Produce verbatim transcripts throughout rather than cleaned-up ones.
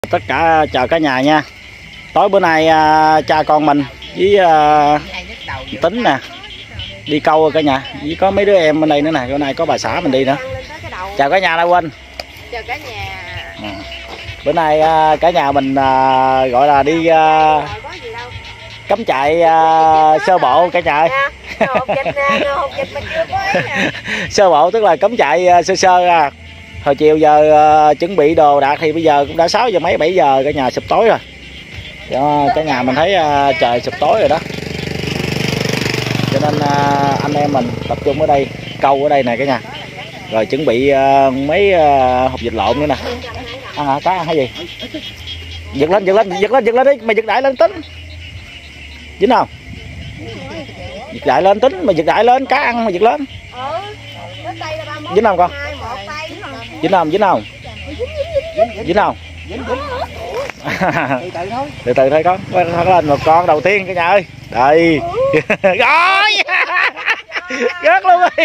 Tất cả chào cả nhà nha. Tối bữa nay uh, cha con mình với uh, Tính nè đi câu rồi cả nhà, với có mấy đứa em bên đây nữa nè. Bữa nay có bà xã mình đi nữa. Chào cả nhà, La Quỳnh. Chào cả nhà. À. Bữa nay uh, cả nhà mình uh, gọi là đi uh, cắm trại uh, sơ bộ cả nhà ơi. Sơ bộ tức là cắm trại uh, sơ sơ à. Hồi chiều giờ uh, chuẩn bị đồ đạc thì bây giờ cũng đã sáu giờ mấy bảy giờ, cả nhà sụp tối rồi. Đó, cả nhà mình thấy uh, trời sụp tối rồi đó. Cho nên uh, anh em mình tập trung ở đây, câu ở đây nè cả nhà. Rồi chuẩn bị uh, mấy uh, hộp vịt lộn nữa nè. Ăn hả? Cá ăn hay gì? Giật lên, giật lên, giật lên, giật lên đi, mày giật đại lên Tính. Dính không? Giật đại lên Tính, mày giật đại lên, cá ăn mày giật lên. Dính không con? Dính không? Dính không? Dính không? Từ từ thôi con. Lên một con đầu tiên cả nhà ơi. Đây. Rồi. Rớt luôn đi.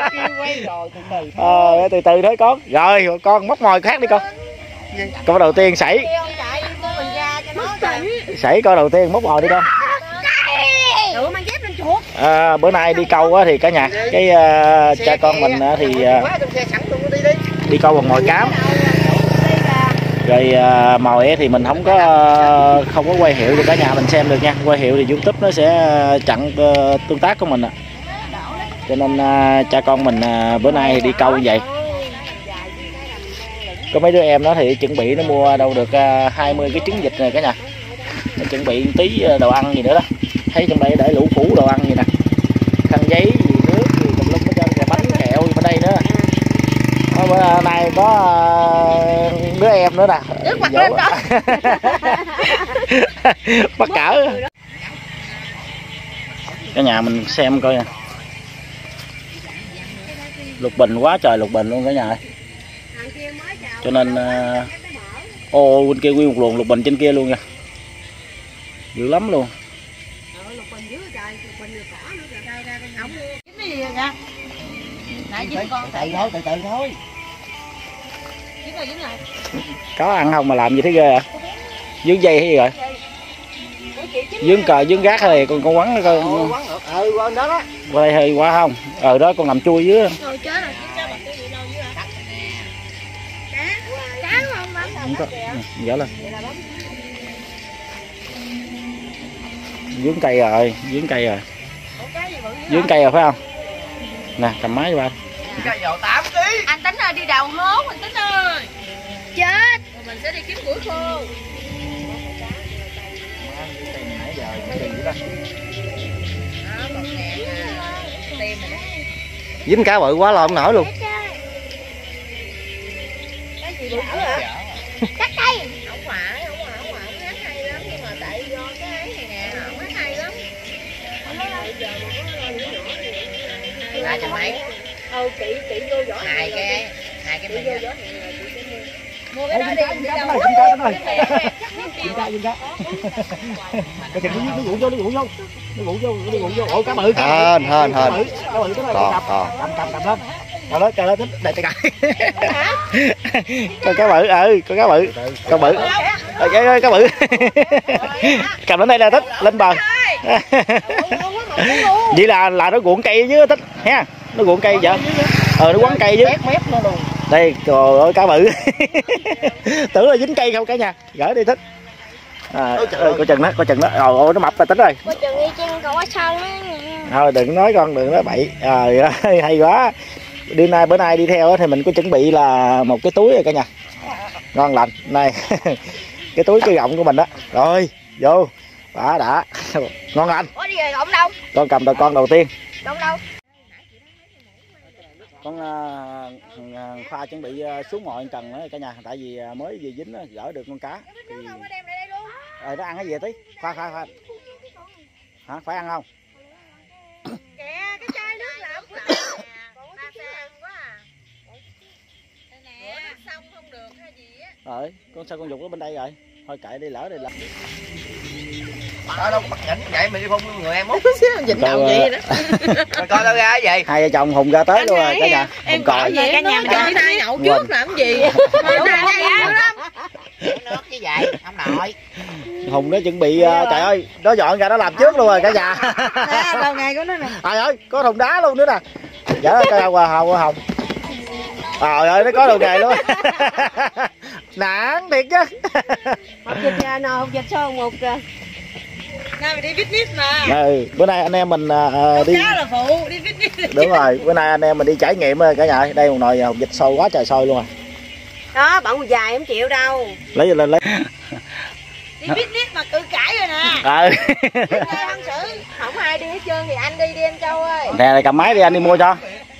Ờ, từ từ thôi con. Rồi con móc mồi khác đi con. Con đầu tiên sảy. Sảy con đầu tiên móc mồi đi con. À, bữa nay đi câu á thì cả nhà cái uh, cha con mình uh, thì uh, đi câu bằng mồi cám. Rồi uh, mồi thì mình không có uh, không có quay hiệu cho cả nhà mình xem được nha. Quay hiệu thì YouTube nó sẽ chặn uh, tương tác của mình à. Cho nên uh, cha con mình uh, bữa nay thì đi câu như vậy. Có mấy đứa em nó thì chuẩn bị nó mua đâu được uh, hai mươi cái trứng vịt này cả nhà. Nó chuẩn bị tí đồ ăn gì nữa đó. Thấy trong đây để lũ phủ đồ ăn gì nè, khăn giấy gì, nước gì tùm lum hết trơn, bánh kẹo gì bên đây nữa. Đó, bữa nay có uh, đứa em nữa nè. Nước mặt lên đó. Bắt cỡ. Cả nhà mình xem coi nè. Lục bình quá trời lục bình luôn cả nhà ơi. Cho nên uh, ô bên kia nguyên một luồng lục bình trên kia luôn nha. Dữ lắm luôn. Từ thôi, từ từ thôi. Có ăn không mà làm gì thế ghê à? Dướng dây hay gì rồi? Dướng cờ, dướng gác hay là con con quắn nó coi. Ừ, quên đó đó. Qua đây hơi quá không? Ờ đó con nằm chui dưới. Không có. Dở lên. Dướng cây rồi, dướng cây rồi. Dướng cây rồi phải không? Nè, cầm máy cho anh. Cây dầu tám ký. Anh Tính ơi, đi đào hố anh Tính ơi. Chết. Rồi mình sẽ đi kiếm củi khô. Dính cá bự quá lo không nổi luôn. Cái gì bự hả? Cắt cây. Không phải, không phải, không phải, nó hát hay lắm, nhưng mà tại do cái ấy này nè, nó hát hay lắm. Ba trăm mấy. Ừ, chị chị vô vỏ hai cái ấy, hai cái vô vỏ mua cái đó đi, đi đâu? Dính cá, dính cá. Cái chừng nó vụ vô, nó vụ vô. Nó vụ vô, nó vụ vô. Ủa cá bự. Hên, hên, hên. Cá bự cái đó cầm cầm cầm lên. Rồi đó, trời ơi, đây tay cài. Con cá bự, ừ, con cá bự. Cá bự. Ơi ơi, cá bự. Cầm lên đây là Thích, lên bờ. Vậy là là nó cuộn cây chứ Thích ha. Nó cuộn cây vậy. Ờ nó quấn cây chứ. Đây, trời ơi cá bự. Tưởng là dính cây không cả nhà. Gỡ đi Thích. À, ơi, coi chừng đó, coi chừng đó. Rồi ôi nó mập rồi Tính rồi. Coi chừng đi chân còn có sân á. Thôi đừng nói con, đừng nói bậy. Trời ơi hay quá. Đi nay bữa nay đi theo thì mình có chuẩn bị là một cái túi rồi cả nhà. Ngon lành. Này. Cái túi cái gọng của mình đó. Rồi, vô. Đã đã. Ngon lành. Ủa đi rồi gọng đâu? Con cầm tờ con đầu tiên. Gọng đâu? Con uh, Khoa chuẩn bị uh, xuống ngồi cần nữa cả nhà, tại vì uh, mới về dính uh, gỡ được con cá. Thì... Rồi nó ăn cái gì tí? Khoa Khoa Khoa. Hả? Phải ăn không? Kìa, cái chai nước lọc lọc nè. Ta sẽ ăn quá à. Đây nè, xong không được hay gì á. Rồi, con sao con dục nó bên đây rồi. Thôi kệ đi, lỡ đi là. Đó đâu có bắt nhỉnh vậy mà đi phun người em mốt Dịnh đầu vậy đó. Rồi coi đâu ra cái gì? Hai vợ chồng Hùng ra tới luôn rồi cả nhà. Em coi vậy cả nhà mình đi nhậu trước làm gì? nước với vậy ông nội. Hùng nó chuẩn bị uh, trời ơi, nó dọn ra nó làm trước luôn rồi cả nhà. Lâu ngày của nó nè. Trời ơi, có thùng đá luôn nữa nè. Dạ coi qua Hồng qua Hồng. Trời ơi, nó có đồ nghề luôn. Nản thiệt chứ. Học dịch nào học dịch sao một nay mình đi picnic mà. Ừ, bữa nay anh em mình uh, đi cá là phụ đi picnic. Đúng rồi, bữa nay anh em mình đi trải nghiệm cả nhà. Đây một nồi hồng vịt sôi quá trời sôi luôn rồi. Đó, bận dài không chịu đâu. Lấy lên lấy. Đi picnic mà cự cãi rồi nè. Ừ. Hân sự, không ai đi hết trơn thì anh đi đi anh Châu ơi. Nè, lại cầm máy đi anh đi mua cho.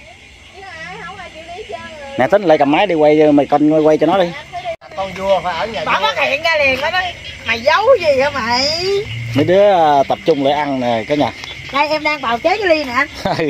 Nè tính lại cầm máy đi quay mày con quay cho nó đi. Con vua phải ở nhà. Bảo phát hiện ra liền nó nói mày giấu gì hả mày? Mấy đứa tập trung lại ăn nè cả nhà. Đây em đang bào chế cái ly nè.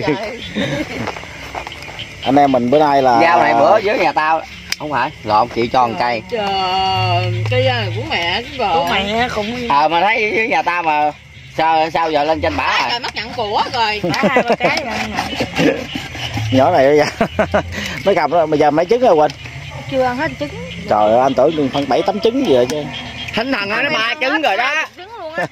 Anh em mình bữa nay là Giao này bữa dưới nhà tao không phải lộn chịu cho một cây. Trời, cây này của mẹ của vợ. Của mẹ không. Ờ à, mà thấy dưới nhà tao mà sao sao giờ lên trên bả rồi. Rồi mất nhận của rồi. Bả hai ba cái rồi. Nhỏ này vậy. Nó cầm đó bây giờ mấy trứng rồi Quỳnh. Chưa ăn hết trứng. Trời ơi anh tưởng đừng phân bảy tám trứng gì vậy chứ. Thánh thần nó ba trứng rồi đó. Trứng luôn á.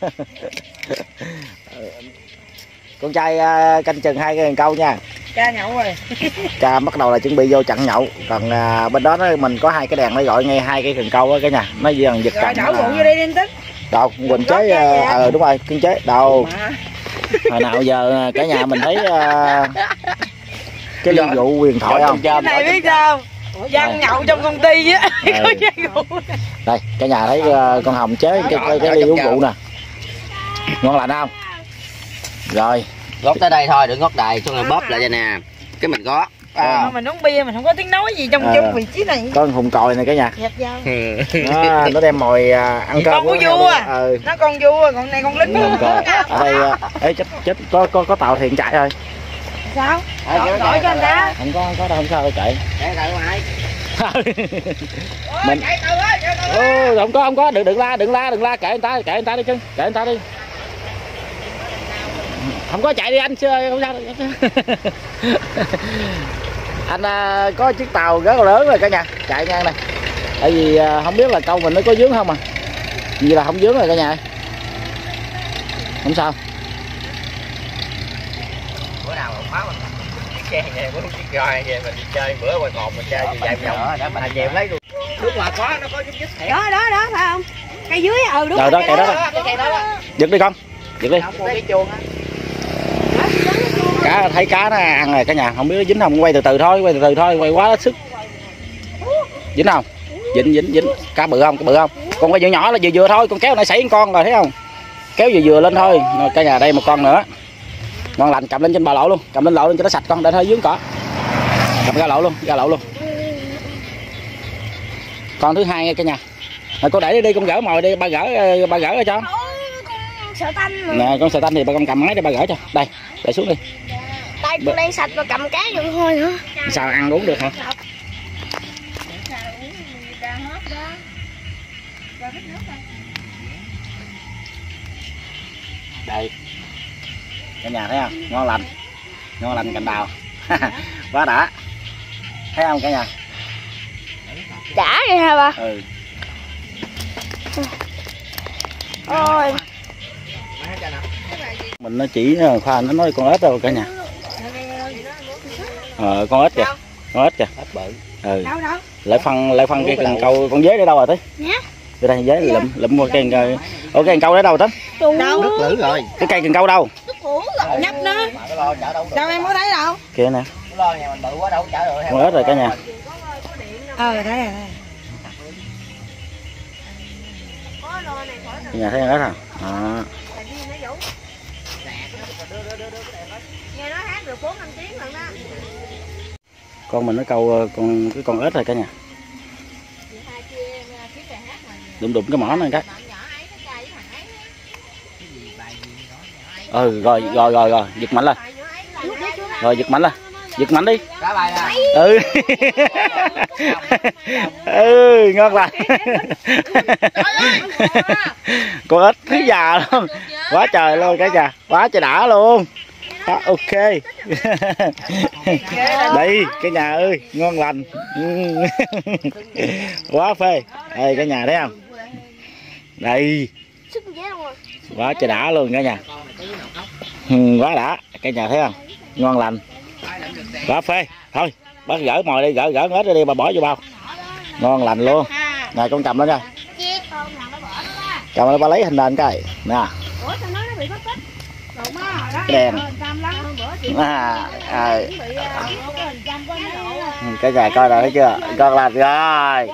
Con trai canh chừng hai cái câu nha. Cha nhậu rồi. Cha bắt đầu là chuẩn bị vô chặn nhậu. Còn à, bên đó nó, mình có hai cái đèn nó gọi ngay hai cái cần câu á cả nhà. Nó dần giật cạnh. Đổ rượu vô đây đi tích. Đâu Quỳnh chế ờ à, đúng rồi kiên chế đâu. Hồi nào giờ cả nhà mình thấy uh, cái ly rượu huyền thoại không? Cái này biết sao? Dân nhậu trong công ty á. Có chai rượu. Đây cả nhà thấy uh, con Hồng chế cái, cái, cái ly uống rượu nè. Ngon lành không? Rồi Gót tới đây thôi, đừng gót đầy, xong rồi bóp lại vậy nè. Cái mình gót. À. Mình uống bia mình không có tiếng nói gì trong à. Trong vị trí này. Con Hùng còi này cả nhà. Dẹp dao. Nó, nó đem mồi uh, ăn cơm. Con của vua à. Ừ. Nó con vua, còn này con lính. Hùng còi. Ở đây uh, ấy chết chết có có có tàu thuyền chạy thôi. Sao? Đổi đổi cho anh ta. Không có không có đâu không sao đâu chạy. Chạy tại ngoài. Mình ô không có không có đừng đừng la đừng la đừng la kệ người ta kệ người ta đi chứ kệ người ta đi. Không có chạy đi anh chơi không sao. Anh à, có chiếc tàu rất là lớn rồi cả nhà chạy ngang này. Tại vì à, không biết là câu mình nó có dướng không à. Vì là không dướng rồi cả nhà. Không sao. Bữa nào mà phá mình chiếc xe về bữa chiếc roi về mình đi chơi bữa qua cột mình chơi về vòng vòng mình về lấy luôn. Lúc mà có nó có chút chút đó đó đó phải không? Cây dưới ừ đúng rồi. Đó cây đó đó. Giật đi con. Giật đi. Cá thấy cá nó ăn rồi cả nhà, không biết nó dính không, quay từ từ thôi, quay từ từ thôi, quay quá hết sức. Dính không? Dính dính dính. Cá bự không? Cá bự không? Con quay vừa nhỏ là vừa vừa thôi, con kéo này xảy con rồi thấy không? Kéo vừa vừa lên thôi. Rồi cả nhà đây một con nữa. Ngon lành, cầm lên trên bờ lộ luôn, cầm lên lộ lên cho nó sạch con, để hơi dướng cỏ. Cầm ra lộ luôn, ra lộ luôn. Con thứ hai nha cả nhà. Rồi cô để đi đi, con gỡ mồi đi, ba gỡ ba gỡ cho. Sợ tanh nè con sợ tanh thì ba con cầm máy để ba gỡ cho. Đây, để xuống đi. Tay con đang sạch và cầm cá vô thôi nữa. Sao ăn uống được hả? Đây. Cả nhà thấy không? Ngon lành. Ngon lành cành đào. Quá đã. Thấy không cả nhà? Đã vậy hả ba? Ừ. Ôi. Mình nó chỉ khoa nó nói con ếch đâu cả nhà. Ờ con ếch kìa. Con ếch kìa. Ếch bự. Ừ. Đâu đâu? Lại phân lại phân cái cần câu con dế để đâu rồi tí? Nhá. Đưa đây dế lụm lụm qua cây cây. Ủa cây cần câu để đâu tính? Đâu? Nước lử rồi. Cái cây cần câu đâu? Nhấp nó. Đâu em có thấy đâu? Kìa nè. Lo nhà mình bự quá đâu chở được. Con ếch rồi cả nhà. Ờ thấy rồi. Cả nhà thấy con ếch không? Đó. Nghe nói hát được bốn năm tiếng lần đó. Con mình nó câu con cái con ếch rồi cả nhà. Đụng đụng cái mỏ này cái. Ừ rồi rồi rồi rồi giật mạnh lên. Rồi giật mạnh lên. Giật mạnh đi. Ừ. Ừ ngon lành. Con ếch thứ già luôn. Quá trời luôn cả nhà. Quá trời đã luôn. Đó, ok. Đây cái nhà ơi ngon lành. Quá phê. Đây cả nhà thấy không? Đây Sức dễ luôn rồi. quá trời đã luôn cả nhà. Ừ, quá đã cả nhà thấy không, ngon lành quá phê. Thôi bác gỡ mồi đi, gỡ gỡ hết đi bà bỏ vô bao, ngon lành luôn. Này con cầm lên coi, cầm lên ba lấy hình nền coi nè. Ủa sao nói nó bị mất tích? Rồi má hồi đó Đèn. trăm lắm bữa chị À, à, bị cái hình trăm có mấy độ. cái nhà coi rồi thấy chưa, con lành rồi.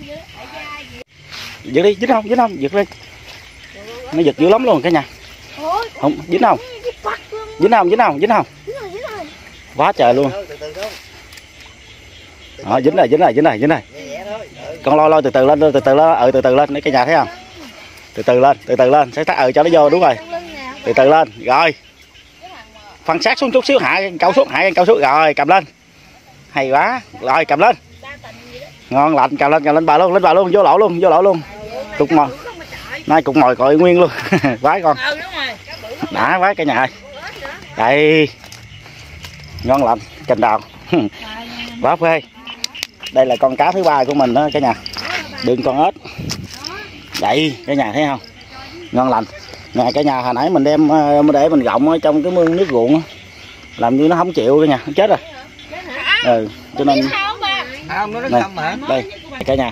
Giật đi, dính không, dính không, giật đi. Nó giật dữ lắm luôn cả nhà. Không, dính không? Dính không, dính không, dính không? Quá trời luôn. Đó, dính rồi, dính rồi, dính rồi, dính rồi. Con lôi lôi từ từ lên, từ từ lên, ừ từ từ lên, để cả nhà thấy không? Từ từ lên, từ từ lên, sẽ tắt ừ cho nó vô, đúng rồi. Từ từ lên, rồi. Phân sát xuống chút xíu, hạ câu xuống, hạ câu xuống, rồi cầm lên. Hay quá, rồi cầm lên. Ngon lành, cầm lên, cầm lên bờ luôn, lên bờ luôn, vô lỗ luôn, vô lỗ luôn. Cục mồi. Nay cục mồi cội nguyên luôn. Quá con. Đã quá cả nhà ơi. Đây. Ngon lành, cành đào. Quá phê. Đây là con cá thứ ba của mình đó cả nhà. Đừng con ếch. Vậy cả nhà thấy không? Ngon lành. Nè cả nhà hồi nãy mình đem để mình gọng ở trong cái mương nước ruộng, làm như nó không chịu cả nhà, nó chết rồi. Ừ, cho nên này, đây cả nhà.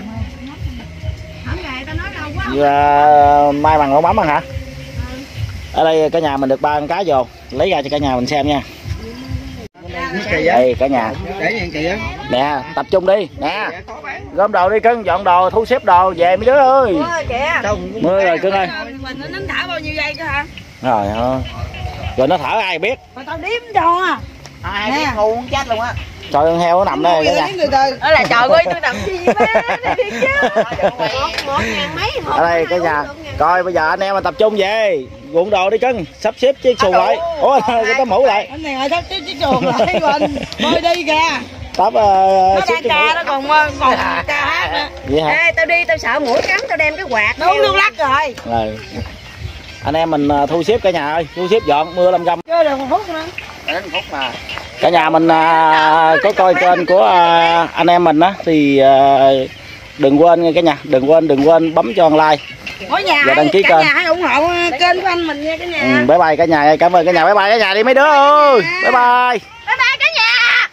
À, mai bằng ổ mắm hả? Ở đây cả nhà mình được ba con cá vô, lấy ra cho cả nhà mình xem nha. Đây cả nhà. Nè, tập trung đi, nè. Gom đồ đi cưng, dọn đồ, thu xếp đồ về mấy đứa ơi. Mưa rồi cưng ơi. Mình nó nín thả bao nhiêu giây cơ hả? Rồi ơi. Rồi nó thở ai biết. Rồi tao đếm cho à. Ai biết ngu muốn chết luôn á. Trời con heo nó nằm đây cả nhà. Đó là trời ơi tôi nằm chi má này đi chứ. Một ngàn mấy hộp. Ở đây cả nhà. Coi bây giờ anh em mà tập trung về, ruộng đồ đi cưng, sắp xếp chiếc xuồng lại. Ủa cái tấm mũ lại. Anh này ơi sắp xếp chiếc xuồng lại mình. Thôi đi kìa. Tắp uh, nó đang ca nó còn còn ca hát nữa. Vậy hả? Ê tao đi tao sợ mũi cắn tao đem cái quạt nó uống nước lắc rồi. Rồi. Anh em mình uh, thu xếp cả nhà ơi, thu xếp dọn mưa lâm găm. Chưa được một phút nữa. Đến một phút mà. Cả nhà mình uh, có coi kênh của uh, anh em mình á thì uh, đừng quên nha cả nhà, đừng quên đừng quên bấm cho like. Mỗi nhà và đăng ký cả kênh. nhà hãy ủng hộ kênh của anh mình nha cả nhà. Ừ, bye bye cả nhà, cảm ơn cả nhà, bye bye cả nhà đi mấy đứa ơi. Bye bye. Bye bye cả nhà.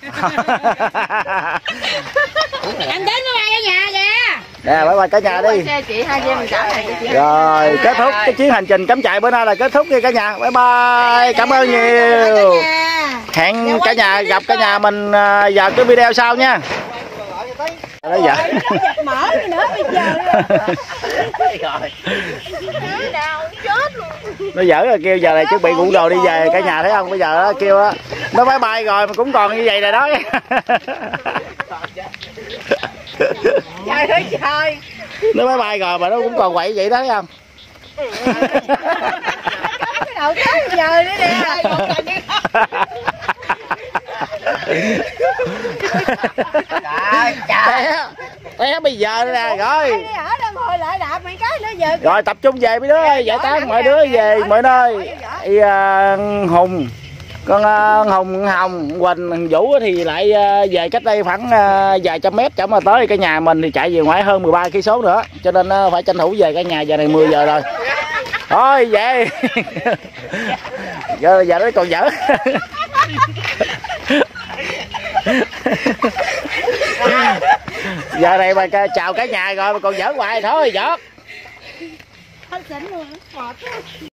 Anh đến bye bye cả nhà kìa. Nè bye bye cả nhà đi. Xe chị hai chị em mình trả này chị. Rồi kết thúc cái chuyến hành trình cắm trại bữa nay là kết thúc nha cả nhà. Bye bye. Cảm ơn nhiều. Hẹn cả nhà gặp cả nhà mình vào cái video sau nha. Đó giờ. Mở nữa bây giờ. Rồi. Chết luôn. Nó dở rồi kêu giờ này chuẩn bị cuộn đồ đi về cả nhà thấy không? Bây giờ đó, kêu đó, nó bye bye rồi mà cũng còn như vậy rồi đó. Trời ơi trời. Nó bye bye rồi mà nó cũng còn quậy vậy đó thấy không? Cái đầu tới giờ nữa nè. Trời trời. Té bây giờ nè rồi. Ở đâu hồi lại đạp mấy cái nữa giờ. Rồi tập trung về mấy đứa ơi, giải tán mọi đứa về mọi nơi. Thì, uh, Hùng, con uh, Hùng, Hồng, Quỳnh, thằng Vũ thì lại uh, về cách đây khoảng uh, vài trăm mét chẳng mà tới cái nhà mình thì chạy về ngoài hơn mười ba cây số nữa, cho nên uh, phải tranh thủ về cái nhà giờ này mười giờ rồi. Thôi về. Giờ giờ nó còn dở. Giờ này mà chào cả nhà rồi mà còn dở hoài thôi giọt. Hết xỉn luôn, mệt quá.